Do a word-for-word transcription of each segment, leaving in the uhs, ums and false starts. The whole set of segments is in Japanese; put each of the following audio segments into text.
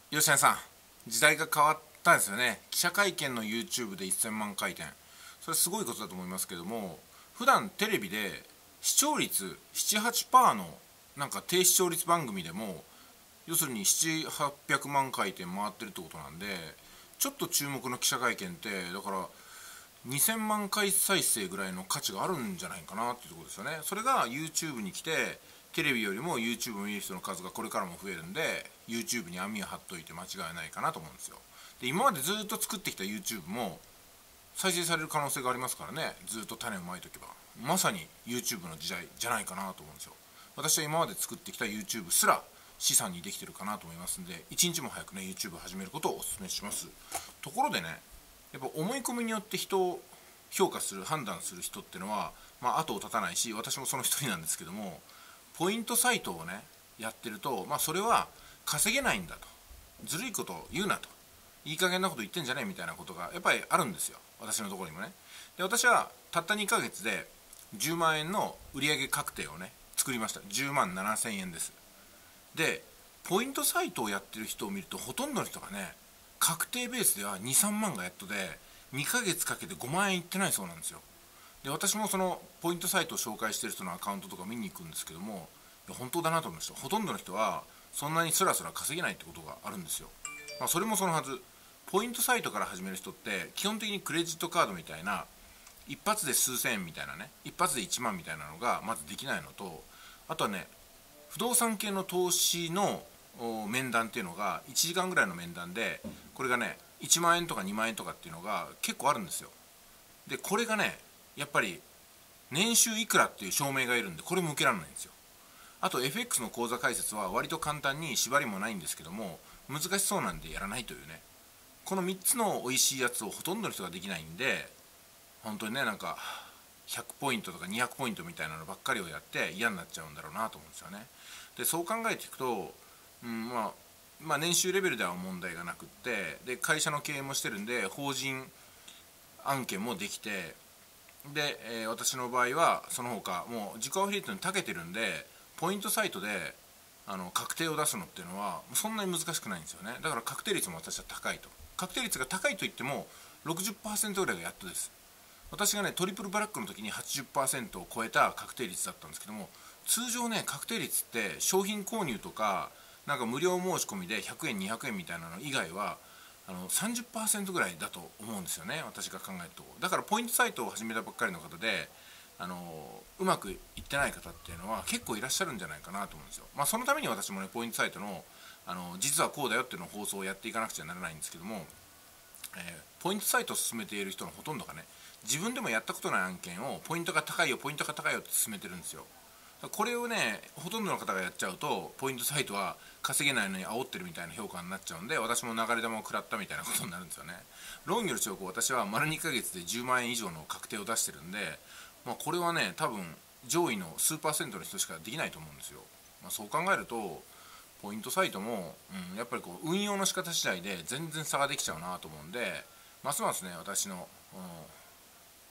吉谷さん、時代が変わったんですよね。記者会見の YouTube でせんまん回転、それはすごいことだと思いますけども、普段テレビで視聴率なな、はちパーセントのなんか低視聴率番組でも、要するになな、はっぴゃくまん回転回ってるってことなんで、ちょっと注目の記者会見ってだからにせんまん回再生ぐらいの価値があるんじゃないかなっていうところですよね。それが YouTube に来て、テレビよりも YouTube を見る人の数がこれからも増えるんで、 YouTube に網を張っといて間違いないかなと思うんですよ。で、今までずっと作ってきた YouTube も再生される可能性がありますからね。ずっと種をまいとけばまさに YouTube の時代じゃないかなと思うんですよ。私は今まで作ってきた YouTube すら資産にできてるかなと思いますんで、一日も早くね YouTube を始めることをお勧めします。ところでね、やっぱ思い込みによって人を評価する判断する人っていうのは、まあ、後を絶たないし、私もその一人なんですけども、ポイントサイトをねやってると、まあ、それは稼げないんだと、ずるいことを言うなと、いい加減なこと言ってんじゃねえみたいなことがやっぱりあるんですよ、私のところにもね。で、私はたったにかげつでじゅうまん円の売上確定をね作りました。じゅうまんななせんえんです。で、ポイントサイトをやってる人を見ると、ほとんどの人がね確定ベースではに、さんまんがやっとで、にかげつかけてごまん円いってないそうなんですよ。で、私もそのポイントサイトを紹介してる人のアカウントとか見に行くんですけども、いや本当だなと思いました。ほとんどの人はそんなにスラスラ稼げないってことがあるんですよ。まあ、それもそのはず。ポイントサイトから始める人って基本的にクレジットカードみたいな一発で数千円みたいなね、一発でいちまんみたいなのがまずできないのと、あとはね、不動産系の投資の面談っていうのがいちじかんぐらいの面談で、これがねいちまん円とかにまん円とかっていうのが結構あるんですよ。で、これがねやっぱり年収いくらっていう証明がいるんで、これも受けられないんですよ。あと エフエックス の口座開設は割と簡単に、縛りもないんですけども難しそうなんでやらないというね、このみっつの美味しいやつをほとんどの人ができないんで、本当にね、なんかひゃくポイントとかにひゃくポイントみたいなのばっかりをやって嫌になっちゃうんだろうなと思うんですよね。で、そう考えていくと、うんまあ、まあ年収レベルでは問題がなくって、で会社の経営もしてるんで法人案件もできて、で、えー私の場合はその他もう自己アフィリエイトに長けてるんで、ポイントサイトであの確定を出すのっていうのはそんなに難しくないんですよね。だから確定率も私は高いと。確定率が高いといっても ろくじゅっパーセント ぐらいがやっとです。私がねトリプルバラックの時に はちじゅっパーセント を超えた確定率だったんですけども、通常ね確定率って商品購入とかなんか無料申し込みでひゃくえんにひゃくえんみたいなの以外はあのさんじゅっパーセントぐらいだと思うんですよね、私が考えると。だからポイントサイトを始めたばっかりの方であのうまくいってない方っていうのは結構いらっしゃるんじゃないかなと思うんですよ。まあ、そのために私もねポイントサイトのあの実はこうだよっていうのを放送をやっていかなくちゃならないんですけども、えーポイントサイトを進めている人のほとんどがね、自分でもやったことない案件をポイントが高いよポイントが高いよって進めてるんですよ。これをねほとんどの方がやっちゃうと、ポイントサイトは稼げないのに煽ってるみたいな評価になっちゃうんで、私も流れ玉を食らったみたいなことになるんですよね。論より証拠、私は丸にかげつでじゅうまん円以上の確定を出してるんで、まあ、これはね多分上位の数パーセントの人しかできないと思うんですよ。まあ、そう考えるとポイントサイトも、うん、やっぱりこう運用の仕方次第で全然差ができちゃうなと思うんで、ますますね私の、うん、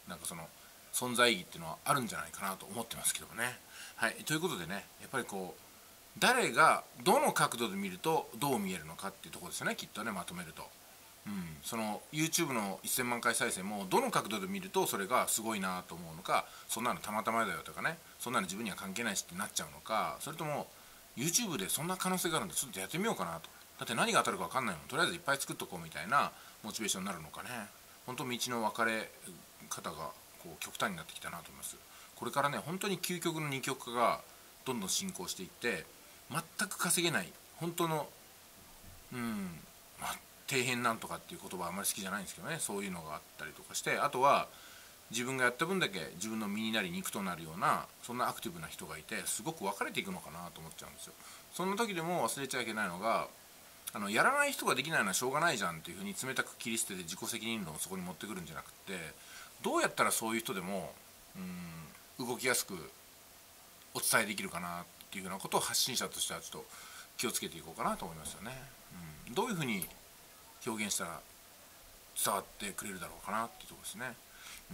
なんかその存在意義っていうのはあるんじゃないかなと思ってますけどもね。はい、ということでね、やっぱりこう誰がどの角度で見るとどう見えるのかっていうところですよね、きっとね、まとめると。うん、その YouTube のせんまん回再生もどの角度で見るとそれがすごいなと思うのか、そんなのたまたまだよとかね、そんなの自分には関係ないしってなっちゃうのか、それとも YouTube でそんな可能性があるんでちょっとやってみようかなと、だって何が当たるか分かんないもん、とりあえずいっぱい作っとこうみたいなモチベーションになるのかね。本当道の分かれ方がこう極端になってきたなと思います。これからね本当に究極の二極化がどんどん進行していって、全く稼げない本当のうん、まあ、底辺なんとかっていう言葉はあんまり好きじゃないんですけどね、そういうのがあったりとかして、あとは自分がやった分だけ自分の身になり肉となるようなそんなアクティブな人がいて、すごく分かれていくのかなと思っちゃうんですよ。そんな時でも忘れちゃいけないのが、あのやらない人ができないのはしょうがないじゃんっていうふうに冷たく切り捨てて自己責任論をそこに持ってくるんじゃなくて、どうやったらそういう人でもうん動きやすくお伝えできるかなっていうふうなことを発信者としてはちょっと気をつけていこうかなと思いますよね。うん、どういうふうに表現したら伝わってくれるだろうかなっていうところですね。うん、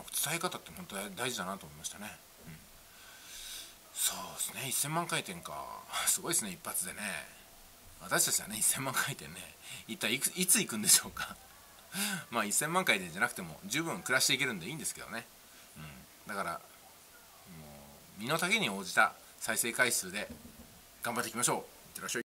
伝え方って本当に大事だなと思いましたね。うん、そうですね、せんまん回転かすごいですね、一発でね。 私たちはねせんまん回転ね一体いくいつ行くんでしょうかまあせんまん回転じゃなくても十分暮らしていけるんでいいんですけどね、うん、だからもう身の丈に応じた再生回数で頑張っていきましょう。いってらっしゃい。